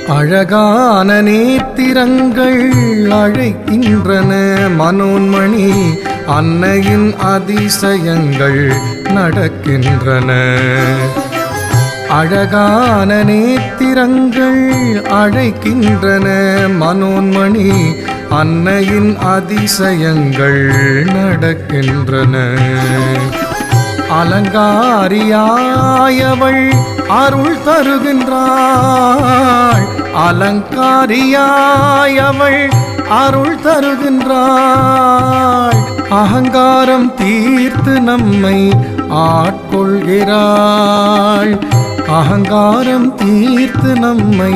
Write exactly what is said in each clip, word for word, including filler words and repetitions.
அழகான நேத்திரங்கள் அழைக்கின்றன மனோன்மணி, அன்னையின் அதிசயங்கள் நடக்கின்றன. அழகான நேத்திரங்கள் அழைக்கின்றன மனோன்மணி, அன்னையின் அதிசயங்கள் நடக்கின்றன. அலங்காரியாயவள் அருள் தருகின்றாள், அலங்காரியாயவள் அருள் தருகின்றாள். அகங்காரம் தீர்த்து நம்மை ஆட்கொள்கிறாள், அகங்காரம் தீர்த்து நம்மை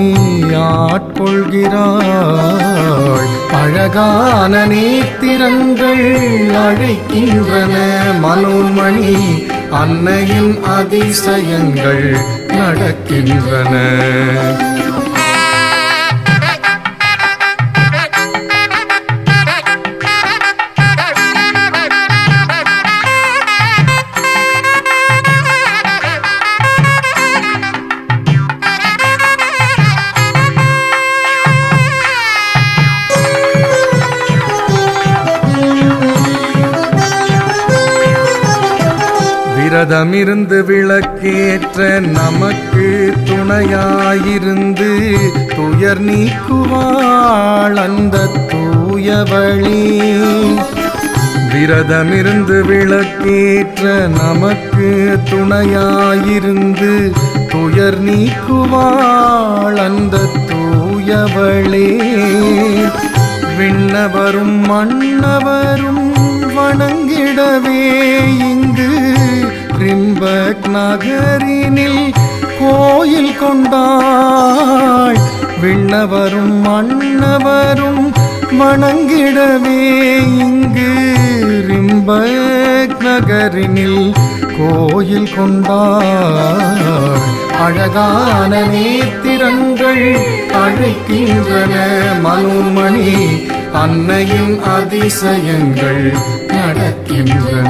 ஆட்கொள்கிறாள். அழகான நேத்திரங்கள் அழைக்கின்றன மனோன்மணி, அன்னையின் அதிசயங்கள் நடக்கின்றன. விரதமிருந்து விளக்கேற்ற நமக்கு துணையாயிருந்து துயர் நீக்குவாள் அந்த தூயவளே. விரதமிருந்து விளக்கேற்ற நமக்கு துணையாயிருந்து துயர் நீக்குவாள் அந்த தூயவளே. விண்ணவரும் மன்னவரும் வணங்கிடவே இங்கு ரிம்பக் நகரினில் கோயில் கொண்டாள். விண்ணவரும் மன்னவரும் வணங்கிடவே இங்கு ரிம்பக் நகரினில் கோயில் கொண்டாள். அழகான நேத்திரங்கள் அழைக்கின்றன மனோன்மணி, அன்னையின் அதிசயங்கள் நடக்கின்றன.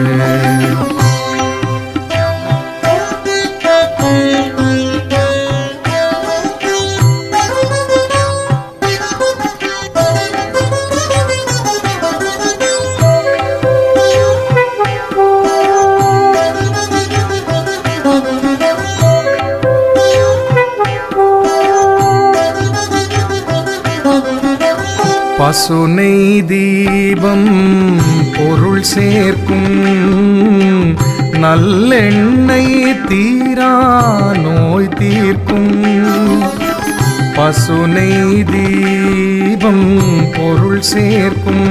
பசுனை தீபம் பொருள் சேர்க்கும், நல்லெண்ணெய் தீரா நோய் தீர்க்கும். பசுனை தீபம் பொருள் சேர்க்கும்,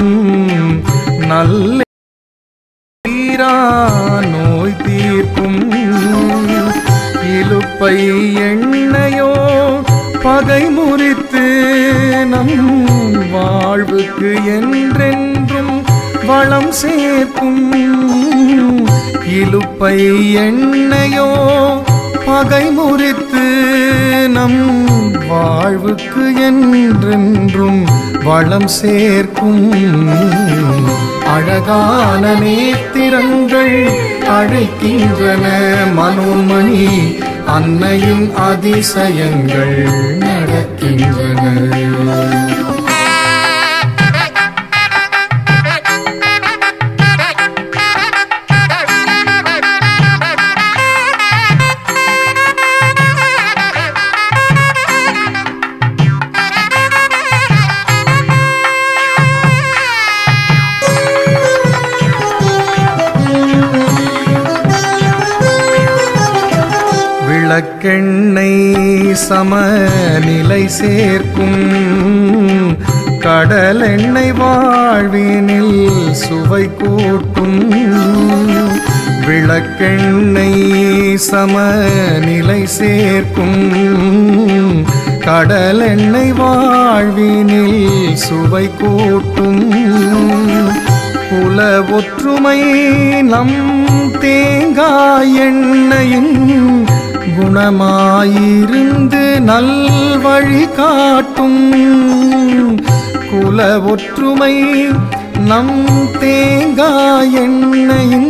நல்ல தீரா நோய் தீர்க்கும். இலுப்பை எண்ணெயோ பகை முறித்து நம் வாழ்வுக்கு என்றென்றும் வளம் சேர்க்கும். இலுப்பை எண்ணெயோ பகை முறித்து நம் வாழ்வுக்கு என்றென்றும் வளம் சேர்க்கும். அழகான நேத்திரங்கள் அழைக்கின்றன மனோன்மணி, அன்னையின் அதிசயங்கள் நடக்கின்றன. விளக்கெண்ணெய் சமநிலை சேர்க்கும், கடலெண்ணெய் வாழ்வினில் சுவை கூட்டும். விளக்கெண்ணெய் சமநிலை சேர்க்கும், கடலெண்ணெய் வாழ்வினில் சுவை கூட்டும். குல ஒற்றுமை நம் தேங்காய் எண்ணெயின் குணமாயிருந்து நல்வழி காட்டும். குல ஒற்றுமை நம் தேங்காய் எண்ணெயின்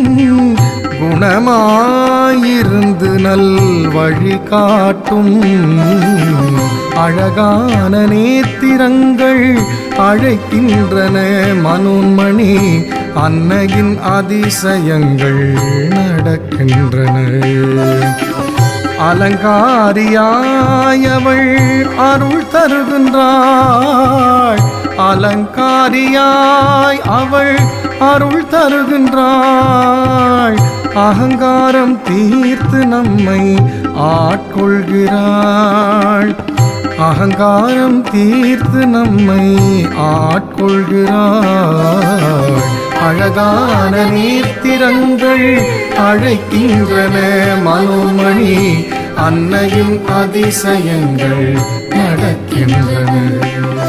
குணமாயிருந்து நல்வழி காட்டும். அழகான நேத்திரங்கள் அழைக்கின்றன மனோன்மணி அன்னையின் அதிசயங்கள் நடக்கின்றன அலங்காரியாயவள் அருள் தருகின்றாள் அலங்காரியாய் அவள் அருள் தருகின்றாள் அகங்காரம் தீர்த்து நம்மை ஆட்கொள்கிறாள் அகங்காரம் தீர்த்து நம்மை ஆட்கொள்கிறாள் அழகான நேத்திரங்கள் அழைக்கின்றன மனோன்மணி அன்னையின் அதிசயங்கள் நடக்கின்றன